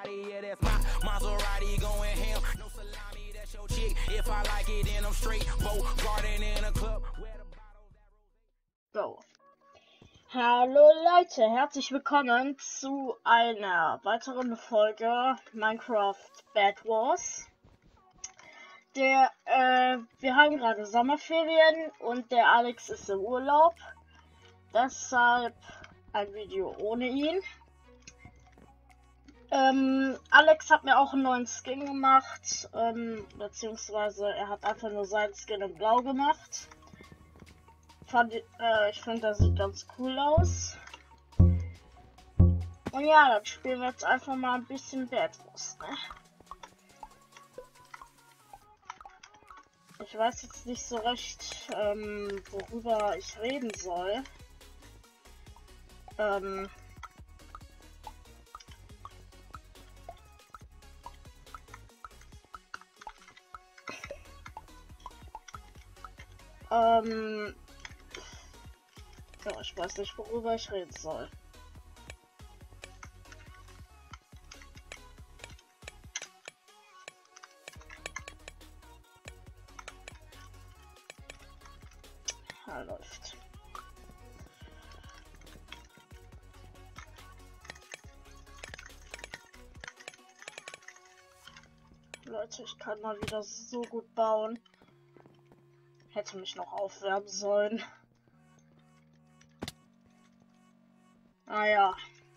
So. Hallo Leute, herzlich willkommen zu einer weiteren Folge Minecraft Bed Wars. Wir haben gerade Sommerferien und der Alex ist im Urlaub. Deshalb ein Video ohne ihn. Alex hat mir auch einen neuen Skin gemacht, beziehungsweise er hat einfach nur seinen Skin in Blau gemacht. Ich finde, das sieht ganz cool aus. Und ja, dann spielen wir jetzt einfach mal ein bisschen Bed Wars, ne? Ich weiß jetzt nicht so recht, worüber ich reden soll. Ja, ich weiß nicht, worüber ich reden soll. Ja, läuft. Leute, ich kann mal wieder so gut bauen. Hätte mich noch aufwärmen sollen. Ah ja.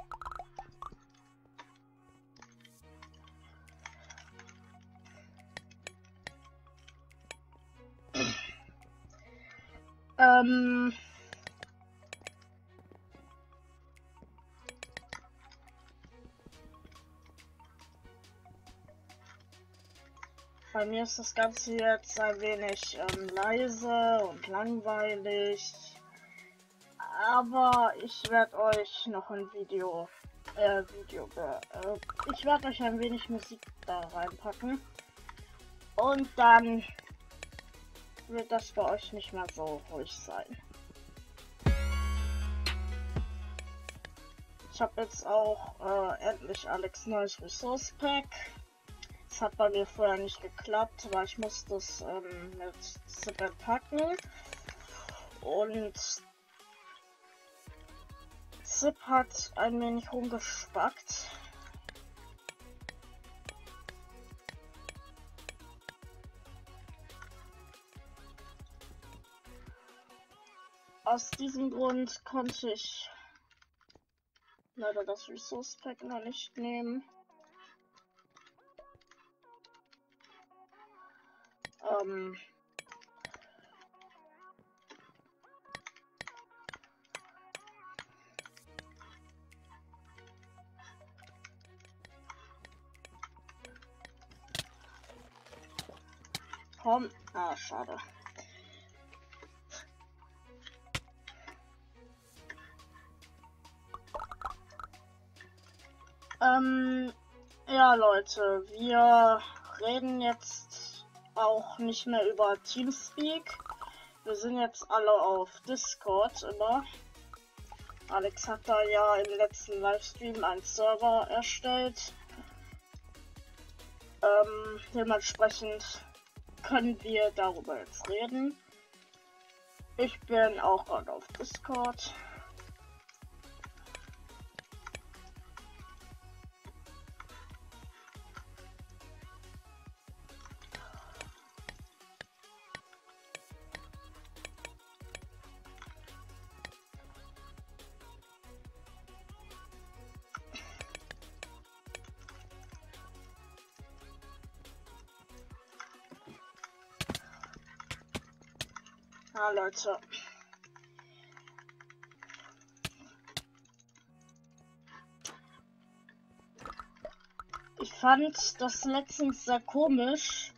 Bei mir ist das Ganze jetzt ein wenig leise und langweilig. Aber ich werde euch noch ein ich werde euch ein wenig Musik da reinpacken. Und dann wird das bei euch nicht mehr so ruhig sein. Ich habe jetzt auch endlich Alex neues Resource Pack. Das hat bei mir vorher nicht geklappt, weil ich musste das mit Zip packen. Und Zip hat ein wenig rumgespackt. Aus diesem Grund konnte ich leider das Resource Pack noch nicht nehmen. Komm, schade. Ja Leute, wir reden jetzt auch nicht mehr über Teamspeak. Wir sind jetzt alle auf Discord immer. Alex hat da ja im letzten Livestream einen Server erstellt. Dementsprechend können wir darüber jetzt reden. Ich bin auch gerade auf Discord. Ja, Leute. Ich fand das letztens sehr komisch.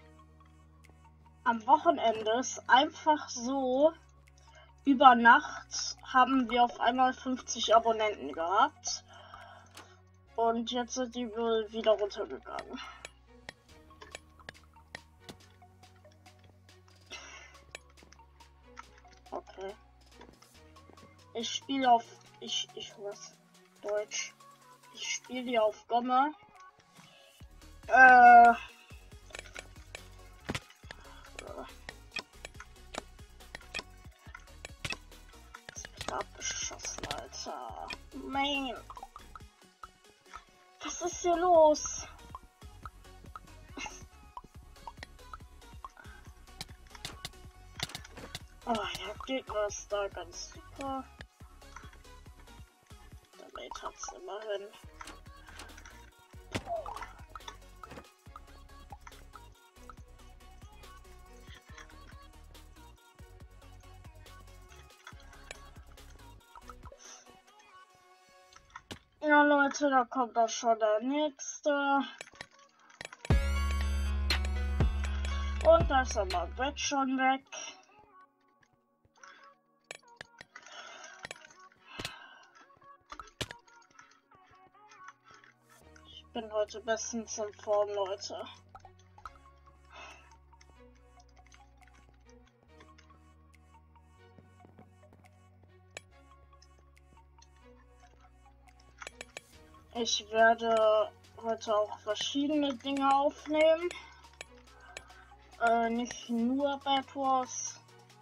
Am Wochenende ist einfach so, über Nacht haben wir auf einmal 50 Abonnenten gehabt. Und jetzt sind die wohl wieder runtergegangen. Okay. Ich spiele auf... was? Deutsch. Ich spiele hier auf Gomme. Äh. Abgeschossen, Alter. Mein. Was ist hier los? Oh, der Gegner ist da ganz super. Der Mate hat's immerhin. Ja, Leute, da kommt auch schon der nächste. Und da ist aber Brett schon weg. Ich bin heute bestens in Form, Leute. Ich werde heute auch verschiedene Dinge aufnehmen. Nicht nur Bad Wars.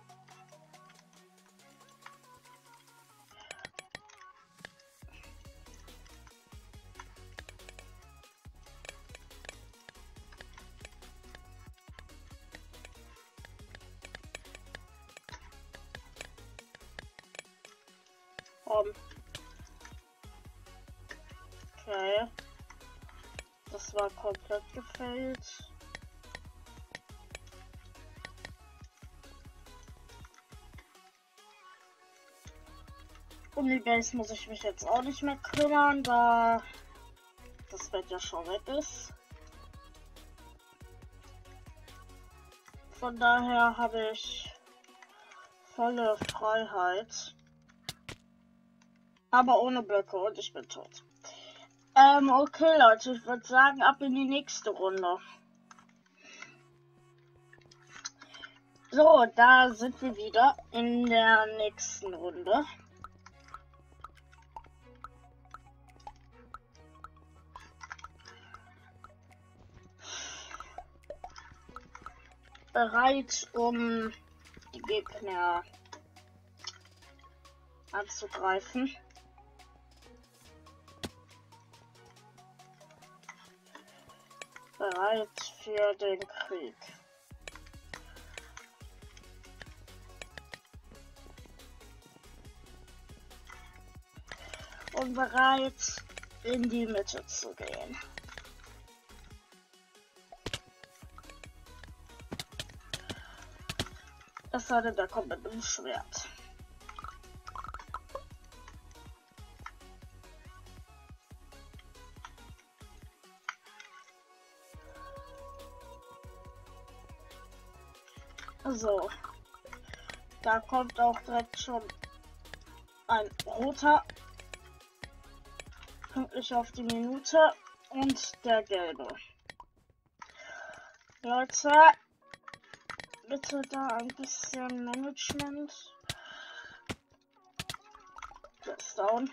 Okay. Das war komplett gefällt. Um die Base muss ich mich jetzt auch nicht mehr kümmern, da das Bett ja schon weg ist. Von daher habe ich volle Freiheit. Aber ohne Blöcke und ich bin tot. Okay Leute, ich würde sagen, ab in die nächste Runde. So, da sind wir wieder in der nächsten Runde. Bereit, um die Gegner anzugreifen. Bereit für den Krieg. Und bereit, in die Mitte zu gehen. Es sei denn, der kommt mit dem Schwert. So, da kommt auch direkt schon ein roter, pünktlich auf die Minute, und der gelbe. Leute, bitte da ein bisschen Management. Der ist down.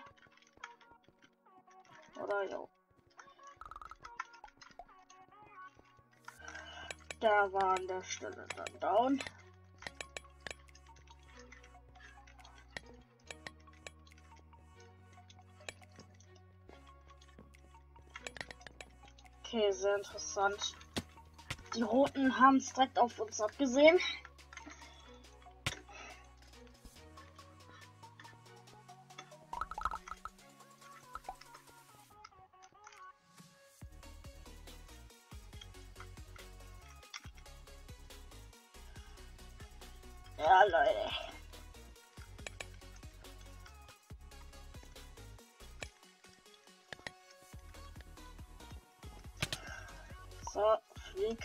Oder jo. Der war an der Stelle dann down. Okay, sehr interessant. Die Roten haben es direkt auf uns abgesehen. Ja, Leute. So, flieg.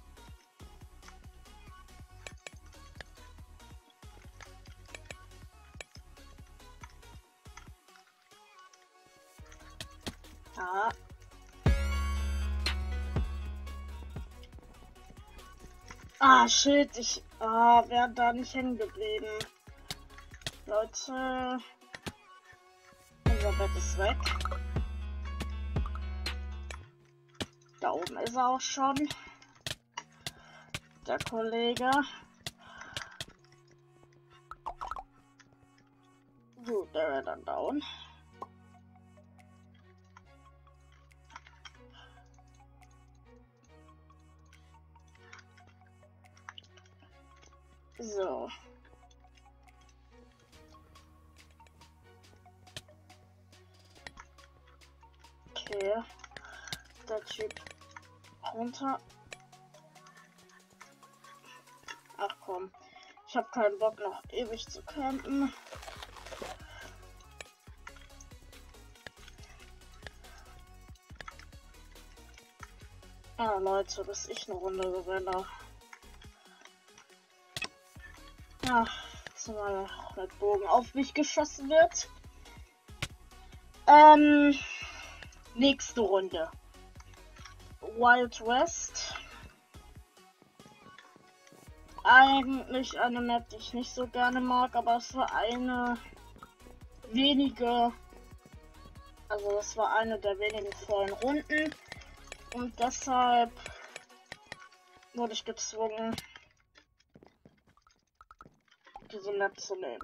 Ja. Ah, shit, ich wäre da nicht hängen geblieben. Leute, unser Bett ist weg. Da oben ist er auch schon. Der Kollege. Gut, der wäre dann down. So. Okay. Der Typ runter. Ach komm. Ich habe keinen Bock noch ewig zu campen. Ah Leute, bis ich eine Runde gewinne. Ach, zumal mit Bogen auf mich geschossen wird. Nächste Runde. Wild West. Eigentlich eine Map, die ich nicht so gerne mag, aber es war eine wenige, also das war eine der wenigen vollen Runden und deshalb wurde ich gezwungen, diese Map zu nehmen.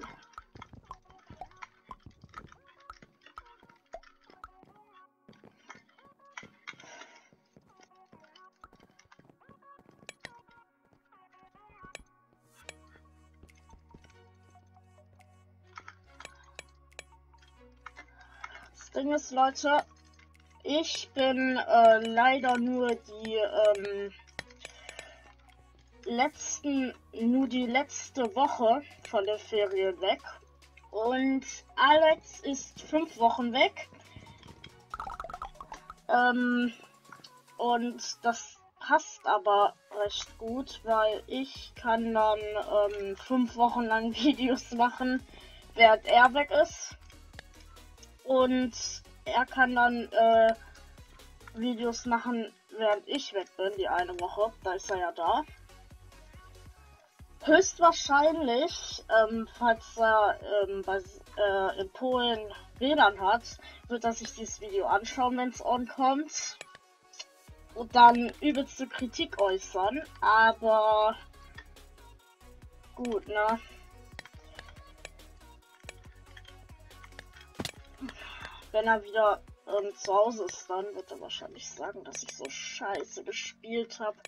Das Ding ist, Leute, ich bin leider nur die letzte Woche von der Ferien weg und Alex ist 5 Wochen weg. Und das passt aber recht gut, weil ich kann dann 5 Wochen lang Videos machen, während er weg ist. Und er kann dann Videos machen, während ich weg bin, die eine Woche. Da ist er ja da. Höchstwahrscheinlich, falls er in Polen WLAN hat, wird er sich dieses Video anschauen, wenn es kommt. Und dann übelste Kritik äußern. Aber gut, ne? Wenn er wieder zu Hause ist, dann wird er wahrscheinlich sagen, dass ich so scheiße gespielt habe.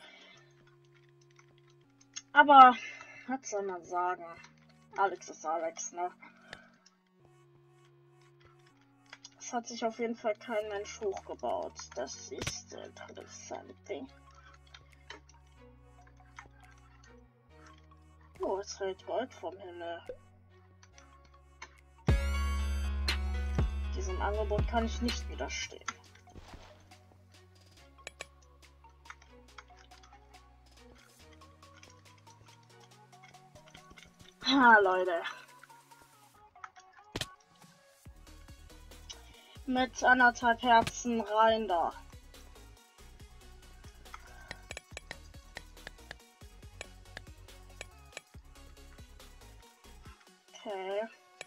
Aber was soll man sagen? Alex ist Alex, ne? Es hat sich auf jeden Fall kein Mensch hochgebaut. Das ist interessant. Oh, es fällt Gold vom Himmel. Diesem Angebot kann ich nicht widerstehen. Ha, Leute. Mit 1,5 Herzen rein da. Okay.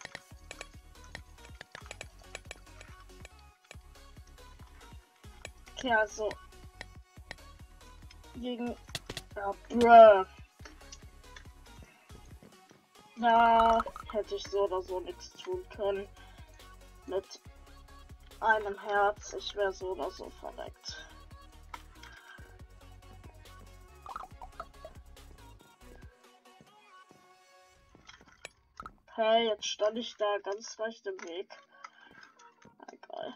Okay, also gegen da hätte ich so oder so nichts tun können. Mit einem Herz, ich wäre so oder so verreckt. Okay, jetzt stand ich da ganz recht im Weg. Egal.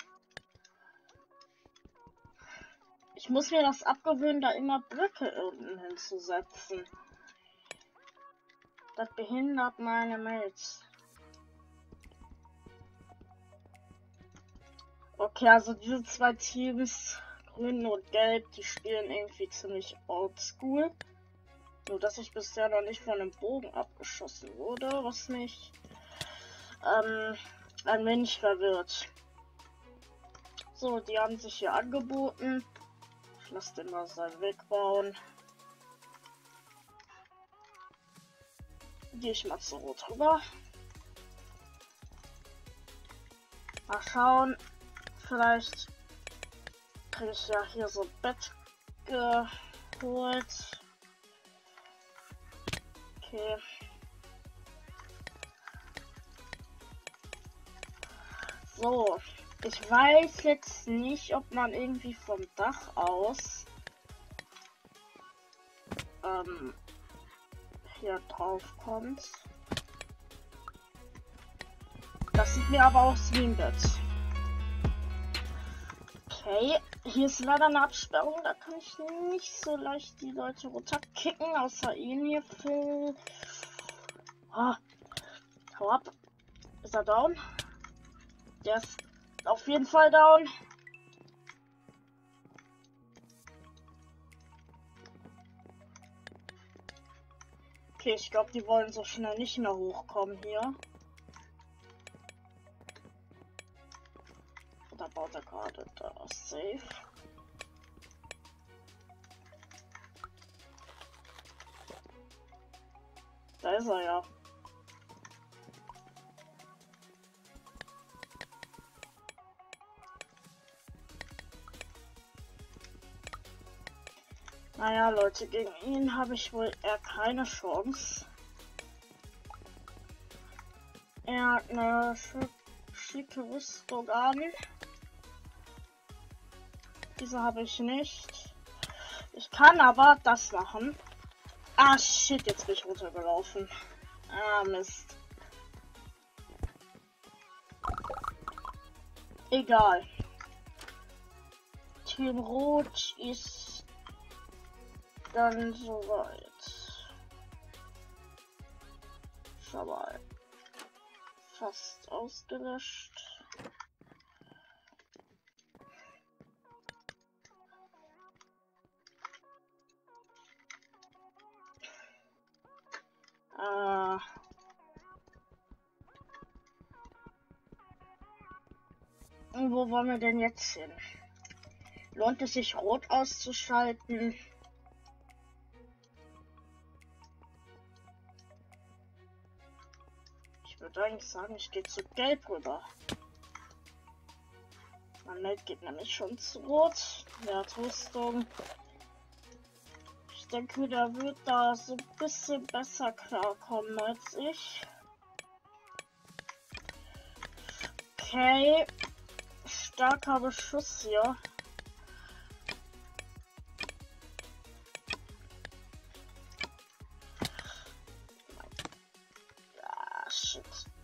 Ich muss mir das abgewöhnen, da immer Blöcke unten hinzusetzen. Das behindert meine Mates. Okay, also diese zwei Teams, Grün und Gelb, die spielen irgendwie ziemlich oldschool. Nur, dass ich bisher noch nicht von einem Bogen abgeschossen wurde, was mich ein wenig verwirrt. So, die haben sich hier angeboten. Ich lasse den mal seinen Weg bauen. Gehe ich mal zu Rot rüber. Mal schauen. Vielleicht kriege ich ja hier so ein Bett geholt. Okay. So, ich weiß jetzt nicht, ob man irgendwie vom Dach aus hier drauf kommt. Das sieht mir aber aus wie ein Bett. Okay, hier ist leider eine Absperrung, da kann ich nicht so leicht die Leute runterkicken, außer ihn hier. Phil. Oh, hau ab. Ist er down? Der ist auf jeden Fall down. Okay, ich glaube, die wollen so schnell nicht mehr hochkommen hier. Oder baut er gerade da safe? Da ist er ja. Naja, Leute, gegen ihn habe ich wohl eher keine Chance. Er hat eine schicke Rüstung an. Diese habe ich nicht. Ich kann aber das machen. Ah, shit, jetzt bin ich runtergelaufen. Ah, Mist. Egal. Team Rot ist dann soweit. Schau mal. Fast ausgelöscht. Und wo wollen wir denn jetzt hin? Lohnt es sich, Rot auszuschalten? Ich würde eigentlich sagen, ich gehe zu Gelb rüber. Mein Meld geht nämlich schon zu Rot. Der hat Rüstung. Ich denke, der wird da so ein bisschen besser klarkommen als ich. Okay. Starker Beschuss hier. Ah, shit.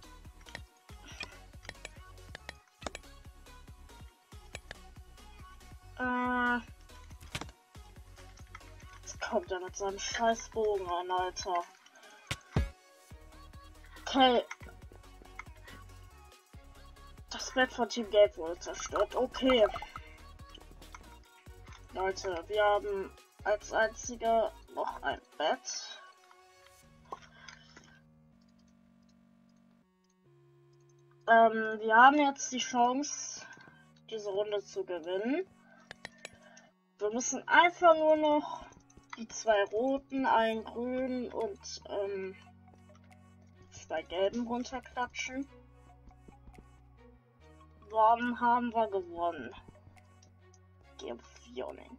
Jetzt kommt er mit seinem scheiß Bogen an, Alter. Okay. Das Bett von Team Gelb wurde zerstört. Okay. Leute, wir haben als einziger noch ein Bett. Wir haben jetzt die Chance, diese Runde zu gewinnen. Wir müssen einfach nur noch die 2 roten, einen grünen und 2 gelben runterklatschen. Dann haben wir gewonnen. Gewionen.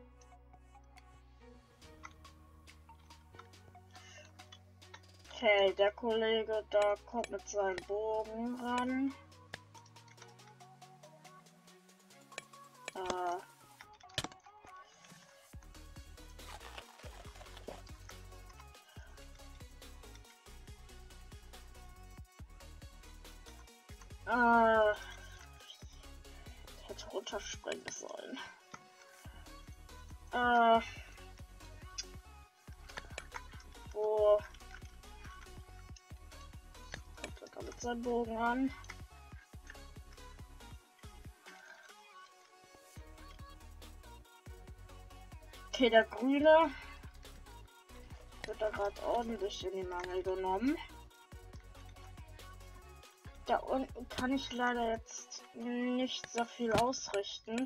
Okay, der Kollege da kommt mit seinem Bogen ran. Ich hätte runterspringen sollen. Wo kommt er da mit seinem Bogen an? Okay, der Grüne wird da gerade ordentlich in die Mangel genommen. Da unten kann ich leider jetzt nicht so viel ausrichten.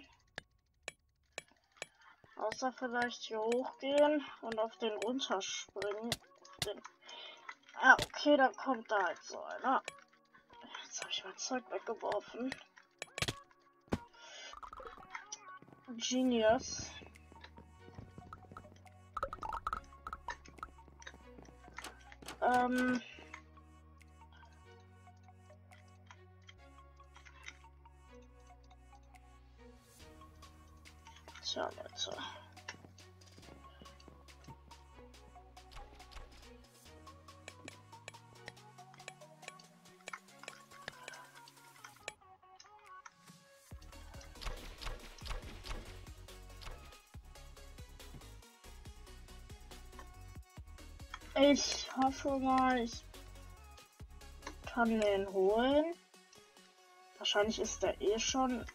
Außer vielleicht hier hochgehen und auf den runterspringen. Ah, okay, dann kommt da halt so einer. Jetzt habe ich mein Zeug weggeworfen. Genius. Tja, Leute. Ich hoffe mal, ich kann den holen. Wahrscheinlich ist der eh schon.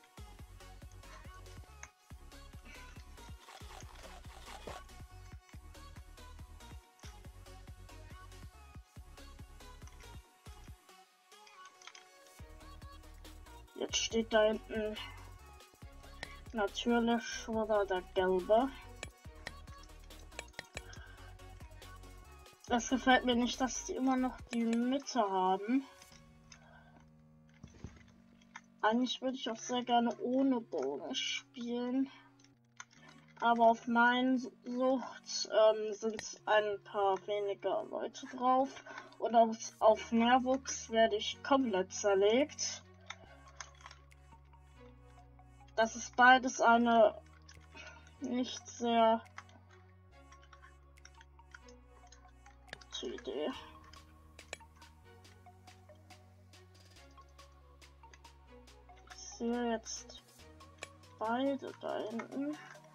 Jetzt steht da hinten natürlich oder der gelbe. Das gefällt mir nicht, dass die immer noch die Mitte haben. Eigentlich würde ich auch sehr gerne ohne Bogen spielen. Aber auf meinen Sucht sind ein paar weniger Leute drauf. Und auf Mehrwuchs werde ich komplett zerlegt. Das ist beides eine nicht sehr gute Idee. Ich sehe jetzt beide da hinten.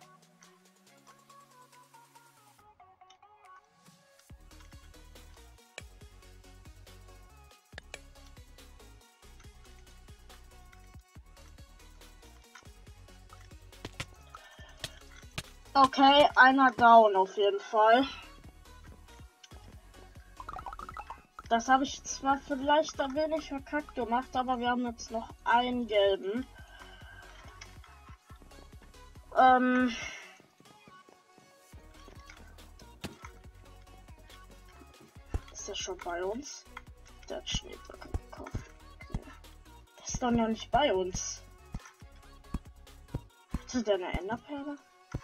Okay, einer down auf jeden Fall. Das habe ich zwar vielleicht ein wenig verkackt gemacht, aber wir haben jetzt noch einen gelben. Ist er schon bei uns? Der hat Schneeblöcke gekauft. Okay. Der ist doch noch nicht bei uns. Ist der eine Enderperle?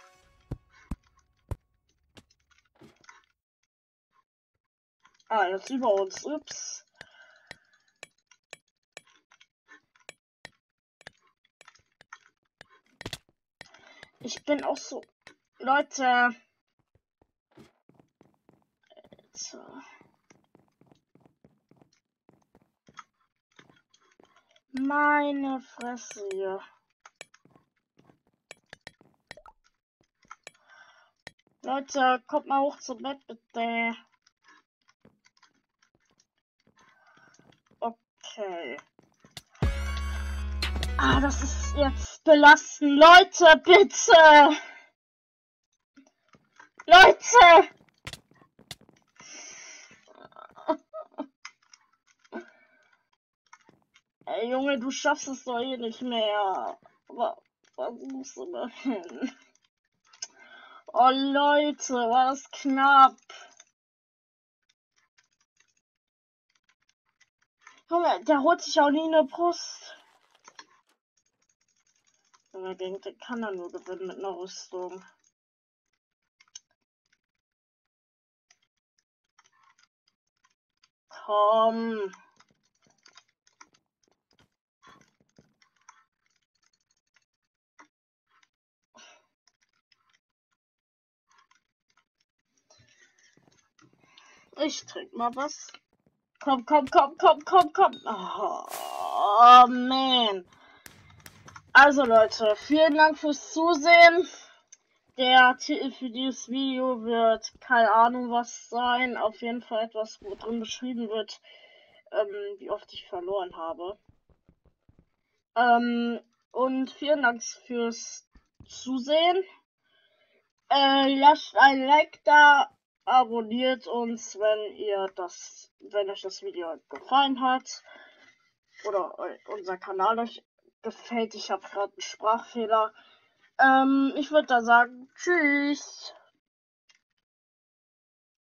Ah, jetzt über uns. Ups. Ich bin auch so. Leute. Jetzt. Meine Fresse hier. Leute, kommt mal hoch zum Bett, bitte. Okay. Ah, das ist jetzt belastend. Leute, bitte! Leute! Ey, Junge, du schaffst es doch eh nicht mehr. Aber versuch's immerhin. Oh, Leute, war das knapp. Junge, der holt sich auch nie eine Brust. Junge, den kann er nur gewinnen mit einer Rüstung. Komm. Ich trink mal was. Komm, komm, komm, komm, komm, komm. Oh, man. Also Leute, vielen Dank fürs Zusehen. Der Titel für dieses Video wird keine Ahnung was sein. Auf jeden Fall etwas, wo drin beschrieben wird, wie oft ich verloren habe. Und vielen Dank fürs Zusehen. Lasst ein Like da, abonniert uns, wenn euch das Video gefallen hat oder unser Kanal euch gefällt. Ich habe gerade einen Sprachfehler. Ich würde da sagen, tschüss.